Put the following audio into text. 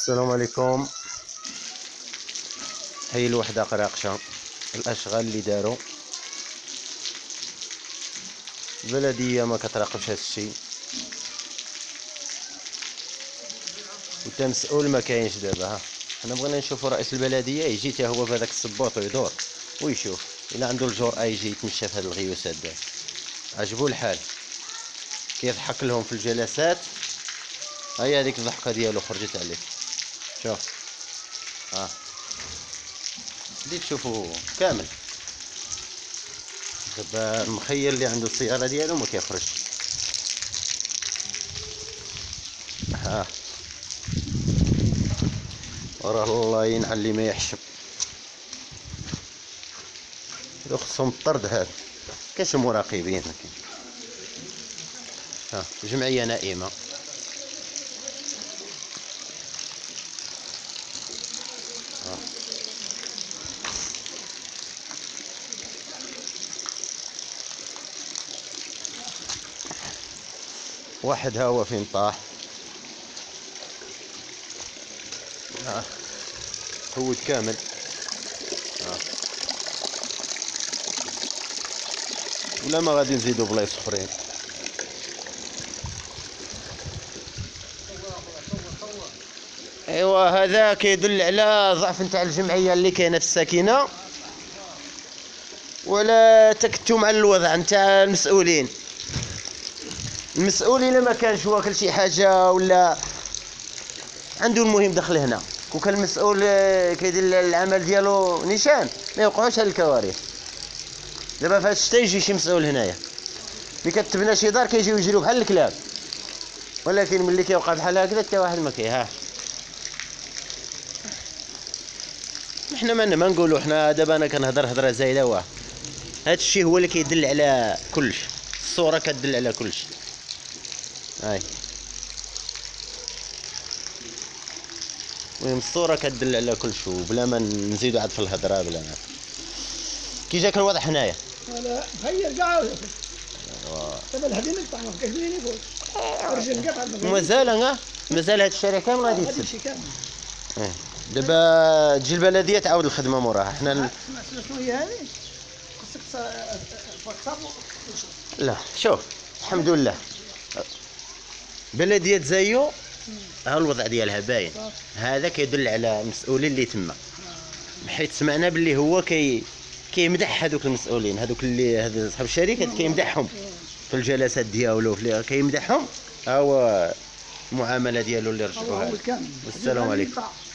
السلام عليكم. هي الوحدة قراقشة، الاشغال اللي داروا البلدية ما كتراقبش هذا الشيء. انت مسؤول ما كاينش دابا. ها حنا بغينا نشوفوا رئيس البلدية يجي حتى هو بهذاك الصباط ويدور ويشوف الا عنده الجرأة يجي يتمشى في هذه الغيوسات دابا. عجبو الحال كيضحك لهم في الجلسات. هيا هذيك الضحكة ديالو خرجت عليه. شوف بديت تشوفوا كامل. دابا المخير اللي عنده السيارة ديالو ما كيخرجش. وراه الله ينعل اللي ما يحشم. هادو خصهم الطرد. هاد كاش مراقبين. جمعية نائمة. واحد ها هو فين طاح. هو كامل. ولا ما غادي نزيدو بلايص اخرين. ايوا هذا كيدل على ضعف نتاع الجمعيه اللي كاينه في الساكنه، ولا تكتم على الوضع نتاع المسؤولين. المسؤول الا ما كانش واكل شي حاجه ولا عنده المهم دخل هنا، كون كان المسؤول كيدير العمل ديالو نيشان ما يوقعوش هاد الكوارث. دابا في هاد الشتا يجي شي مسؤول هنايا ملي كتبنى شي دار كيجيو يجريو بحال الكلاب، ولكن ملي كيوقع بحال هكذا حتى واحد ما كيهاش. حنا ما نقولوا. حنا دابا انا كنهضر هضره زايده. واه هاد الشيء هو اللي كيدل على كلش. الصوره كتدل على كلش. هاي المهم الصوره كتدل على كلش، وبلا ما نزيدو عاد في الهضره. بلا ما كي جاك الوضع هنايا لا غير كاع. دابا الهدي نقطع ما بقاش لي يفوت. الرجل قطع مازال هاد الشارع كامل غادي يتسد. دابا تجي البلديه تعاود الخدمه موراها. حنا شنو هي هذه؟ خصك لا شوف الحمد لله بلديه زايو ها الوضع ديالها باين. هذا كيدل على المسؤولين اللي تما، حيت سمعنا باللي هو كيمدح هذوك المسؤولين، هذوك اللي هذو صحاب الشركات كيمدحهم في الجلسات ديالو، كيمدحهم. ها هو المعامله ديالو اللي رجعوها. والسلام عليكم.